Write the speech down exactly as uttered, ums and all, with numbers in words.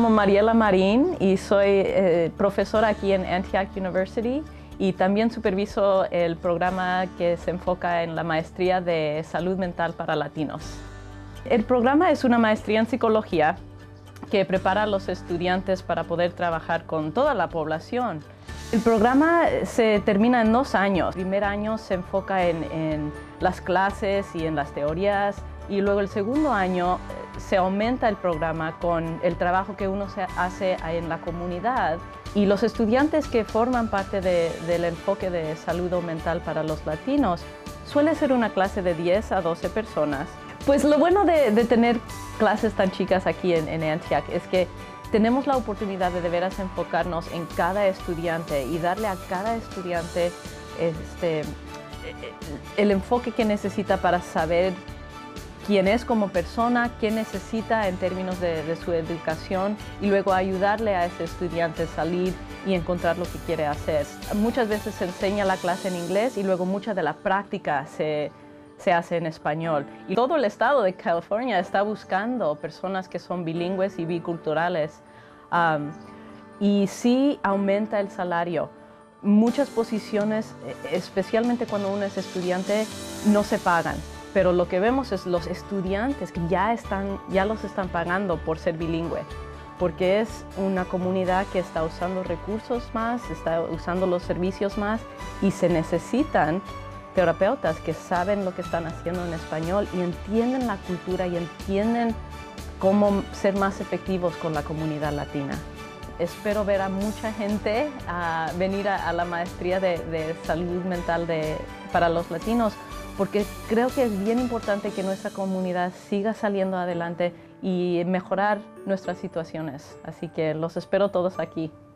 llamo Mariela Marín y soy eh, profesora aquí en Antioch University y también superviso el programa que se enfoca en la maestría de salud mental para latinos. El programa es una maestría en psicología que prepara a los estudiantes para poder trabajar con toda la población. El programa se termina en dos años. El primer año se enfoca en, en las clases y en las teorías, y luego el segundo año se aumenta el programa con el trabajo que uno se hace en la comunidad. Y los estudiantes que forman parte de, del enfoque de salud mental para los latinos suele ser una clase de diez a doce personas. Pues lo bueno de, de tener clases tan chicas aquí en, en Antioch es que tenemos la oportunidad de de veras enfocarnos en cada estudiante y darle a cada estudiante este, el enfoque que necesita para saber quién es como persona, qué necesita en términos de, de su educación, y luego ayudarle a ese estudiante a salir y encontrar lo que quiere hacer. Muchas veces se enseña la clase en inglés y luego mucha de la práctica se, se hace en español. Y todo el estado de California está buscando personas que son bilingües y biculturales. Um, y sí aumenta el salario. Muchas posiciones, especialmente cuando uno es estudiante, no se pagan. Pero lo que vemos es los estudiantes que ya, están, ya los están pagando por ser bilingüe, porque es una comunidad que está usando recursos más, está usando los servicios más, y se necesitan terapeutas que saben lo que están haciendo en español y entienden la cultura y entienden cómo ser más efectivos con la comunidad latina. Espero ver a mucha gente a venir a, a la maestría de, de salud mental de, para los latinos, porque creo que es bien importante que nuestra comunidad siga saliendo adelante y mejorar nuestras situaciones. Así que los espero todos aquí.